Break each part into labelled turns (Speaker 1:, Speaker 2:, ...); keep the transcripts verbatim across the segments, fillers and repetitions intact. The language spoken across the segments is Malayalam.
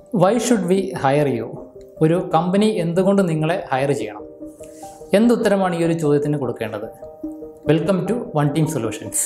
Speaker 1: Why should we hire you? ഒരു കമ്പനി എന്തുകൊണ്ട് നിങ്ങളെ ഹയർ ചെയ്യണം? എന്ത് ഉത്തരമാണ് ഈ ഒരു ചോദ്യത്തിന് കൊടുക്കേണ്ടത്? Welcome to One Team Solutions.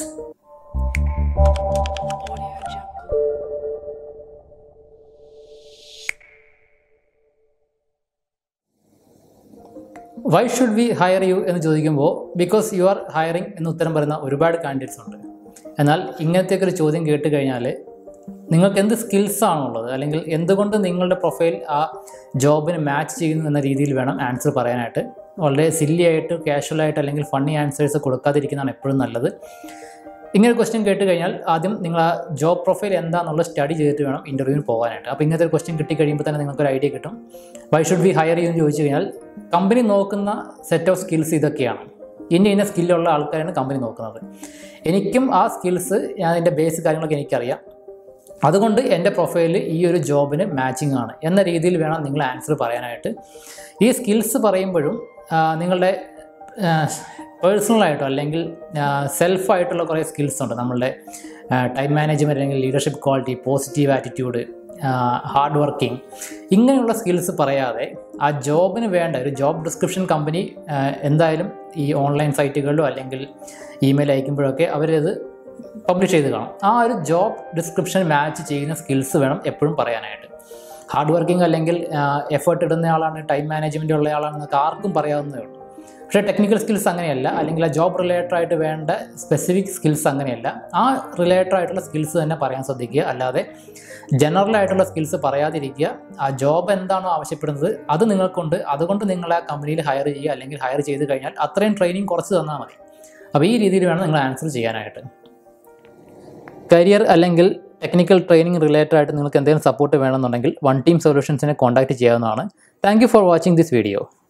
Speaker 1: Why should we hire you എന്ന് ചോദിക്കുമ്പോൾ ബിക്കോസ് യു ആർ ഹയറിംഗ് എന്ന് ഉത്തരം പറയുന്ന ഒരുപാട് കാൻഡിഡേറ്റ്സ് ഉണ്ട്. എന്നാൽ ഇങ്ങനത്തെയൊക്കെ ഒരു ചോദ്യം കേട്ട് കഴിഞ്ഞാൽ നിങ്ങൾക്ക് എന്ത് സ്കിൽസാണുള്ളത്, അല്ലെങ്കിൽ എന്തുകൊണ്ട് നിങ്ങളുടെ പ്രൊഫൈൽ ആ ജോബിന് മാച്ച് ചെയ്യുന്നു എന്ന രീതിയിൽ വേണം ആൻസർ പറയാനായിട്ട്. വളരെ സില്ലി ആയിട്ട് കാഷ്വലായിട്ട് അല്ലെങ്കിൽ ഫണ്ണി ആൻസേഴ്സ് കൊടുക്കാതിരിക്കുന്നതാണ് എപ്പോഴും നല്ലത്. ഇങ്ങനെ ക്വസ്റ്റ്യൻ കേട്ട് കഴിഞ്ഞാൽ ആദ്യം നിങ്ങൾ ആ ജോബ് പ്രൊഫൈൽ എന്താണെന്നുള്ളത് സ്റ്റഡി ചെയ്തിട്ട് വേണം ഇൻ്റർവ്യൂവിന് പോകാനായിട്ട്. അപ്പോൾ ഇങ്ങനത്തെ ഒരു ക്വസ്റ്റ്യൻ കിട്ടിക്കഴിയുമ്പോൾ തന്നെ നിങ്ങൾക്കൊരു ഐഡിയ കിട്ടും. Why should we hire you എന്ന് ചോദിച്ചു കഴിഞ്ഞാൽ കമ്പനി നോക്കുന്ന സെറ്റ് ഓഫ് സ്കിൽസ് ഇതൊക്കെയാണ്. ഇന്ന ഇന്ന സ്കില്ലുള്ള ആൾക്കാരാണ് കമ്പനി നോക്കുന്നത്. എനിക്കും ആ സ്കിൽസ് ഞാൻ അതിൻ്റെ ബേസിക് കാര്യങ്ങളൊക്കെ എനിക്കറിയാം, അതുകൊണ്ട് എൻ്റെ പ്രൊഫൈൽ ഈ ഒരു ജോബിന് മാച്ചിങ് ആണ് എന്ന രീതിയിൽ വേണം നിങ്ങൾ ആൻസർ പറയാനായിട്ട്. ഈ സ്കിൽസ് പറയുമ്പോഴും നിങ്ങളുടെ പേഴ്സണലായിട്ടോ അല്ലെങ്കിൽ സെൽഫായിട്ടുള്ള കുറേ സ്കിൽസ് ഉണ്ട്. നമ്മളുടെ ടൈം മാനേജ്മെൻറ്റ് അല്ലെങ്കിൽ leadership quality, positive attitude, hard working, ഇങ്ങനെയുള്ള സ്കിൽസ് പറയാതെ ആ ജോബിന് വേണ്ട ഒരു ജോബ് ഡിസ്ക്രിപ്ഷൻ കമ്പനി എന്തായാലും ഈ ഓൺലൈൻ സൈറ്റുകളിലോ അല്ലെങ്കിൽ ഇമെയിൽ അയക്കുമ്പോഴൊക്കെ അവരത് പബ്ലിഷ് ചെയ്ത് കാണും. ആ ഒരു ജോബ് ഡിസ്ക്രിപ്ഷൻ മാച്ച് ചെയ്യുന്ന സ്കിൽസ് വേണം എപ്പോഴും പറയാനായിട്ട്. ഹാർഡ് വർക്കിംഗ് അല്ലെങ്കിൽ എഫേർട്ട് ഇടുന്ന ആളാണ്, ടൈം മാനേജ്മെൻറ്റ് ഉള്ള ആളാണെന്നൊക്കെ ആർക്കും പറയാവുന്നതേ ഉള്ളൂ. പക്ഷേ ടെക്നിക്കൽ സ്കിൽസ് അങ്ങനെയല്ല, അല്ലെങ്കിൽ ആ ജോബ് റിലേറ്റഡ് ആയിട്ട് വേണ്ട സ്പെസിഫിക് സ്കിൽസ് അങ്ങനെയല്ല. ആ റിലേറ്റഡ് ആയിട്ടുള്ള സ്കിൽസ് തന്നെ പറയാൻ ശ്രദ്ധിക്കുക, അല്ലാതെ ജനറൽ ആയിട്ടുള്ള സ്കിൽസ് പറയാതിരിക്കുക. ആ ജോബ് എന്താണോ ആവശ്യപ്പെടുന്നത് അത് നിങ്ങൾക്കുണ്ട്, അതുകൊണ്ട് നിങ്ങൾ ആ കമ്പനിയിൽ ഹയർ ചെയ്യുക, അല്ലെങ്കിൽ ഹയർ ചെയ്ത് കഴിഞ്ഞാൽ അത്രയും ട്രെയിനിങ് കുറച്ച് തന്നാൽ മതി. അപ്പോൾ ഈ രീതിയിൽ വേണം നിങ്ങൾ ആൻസർ ചെയ്യാനായിട്ട്. കരിയർ അല്ലെങ്കിൽ ടെക്നിക്കൽ ട്രെയിനിങ് റിലേറ്റഡ് ആയിട്ട് നിങ്ങൾക്ക് എന്തെങ്കിലും സപ്പോർട്ട് വേണമെന്നുണ്ടെങ്കിൽ വൺ ടീം സൊല്യൂഷൻസിനെ കോൺടാക്റ്റ് ചെയ്യാവുന്നതാണ്. Thank you for watching this video.